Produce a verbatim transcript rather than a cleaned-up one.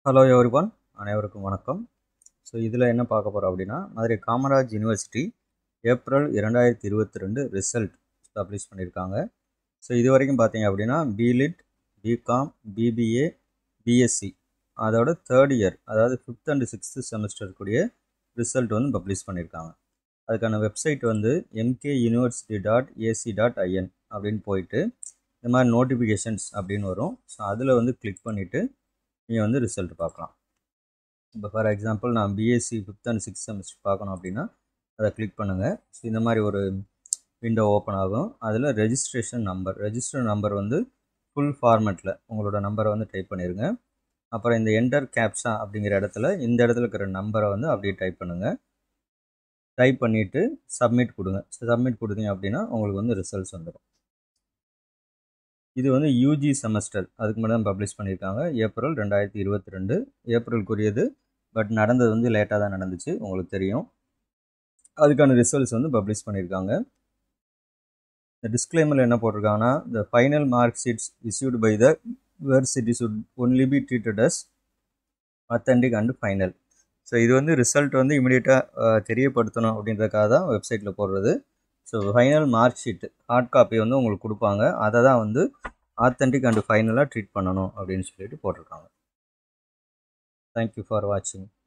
Hello everyone, அனைவருக்கும் வணக்கம். So இதில் என்ன பார்க்க போகிறோம் அப்படின்னா, மதுரை காமராஜ் யூனிவர்சிட்டி ஏப்ரல் இரண்டாயிரத்தி இருபத்தி ரெண்டு ரிசல்ட் பப்ளிஷ் பண்ணியிருக்காங்க. ஸோ இது வரைக்கும் பார்த்தீங்க அப்படின்னா B.Lit, B.Com, B B A, B.Sc அதோட தேர்ட் இயர், அதாவது ஃபிஃப்த் அண்ட் சிக்ஸ்த்து செமஸ்டருக்குரிய ரிசல்ட் வந்து பப்ளிஷ் பண்ணியிருக்காங்க. அதுக்கான வெப்சைட் வந்து M K university dot A C dot I N அப்படின்னு போயிட்டு இந்த மாதிரி நோட்டிஃபிகேஷன்ஸ் அப்படின்னு வரும். ஸோ அதில் வந்து கிளிக் பண்ணிவிட்டு நீங்கள் வந்து ரிசல்ட் பார்க்கலாம். இப்போ ஃபார் எக்ஸாம்பிள் நான் B.Sc fifth and sixth semester பார்க்கணும் அப்படின்னா அதை கிளிக் பண்ணுங்கள். ஸோ இந்த மாதிரி ஒரு விண்டோ ஓப்பன் ஆகும். அதில் ரெஜிஸ்ட்ரேஷன் நம்பர் ரெஜிஸ்டர் நம்பர் வந்து ஃபுல் ஃபார்மேட்டில் உங்களோட நம்பரை வந்து டைப் பண்ணிடுங்க. அப்புறம் இந்த என்டர் கேப்சா அப்படிங்கிற இடத்துல இந்த இடத்துல இருக்கிற நம்பரை வந்து அப்படியே டைப் பண்ணுங்கள். டைப் பண்ணிவிட்டு சப்மிட் கொடுங்க. சப்மிட் கொடுத்தீங்க அப்படின்னா உங்களுக்கு வந்து ரிசல்ட்ஸ் வந்துடும். இது வந்து யூஜி செமஸ்டர், அதுக்கு மட்டும் தான் பப்ளிஷ் பண்ணியிருக்காங்க. ஏப்ரல் ரெண்டாயிரத்தி இருபத்தி ரெண்டு ஏப்ரலுக்குரியது. பட் நடந்தது வந்து லேட்டாக தான் நடந்துச்சு, உங்களுக்கு தெரியும். அதுக்கான ரிசல்ட்ஸ் வந்து பப்ளிஷ் பண்ணியிருக்காங்க. இந்த டிஸ்க்ளைமரில் என்ன போட்டிருக்காங்கன்னா, the final mark sheets issued by the university should only be treated as authentic and final. So இது வந்து ரிசல்ட் வந்து இமீடியட்டாக தெரியப்படுத்தணும் அப்படின்றதுக்காக தான் வெப்சைட்டில் போடுறது. So final mark sheet hard copy வந்து உங்களுக்கு கொடுப்பாங்க. அதை தான் வந்து ஆத்தென்டிக் அண்ட் ஃபைனலாக ட்ரீட் பண்ணணும் அப்படின்னு சொல்லிட்டு போட்டிருக்காங்க. தேங்க்யூ ஃபார் வாட்சிங்.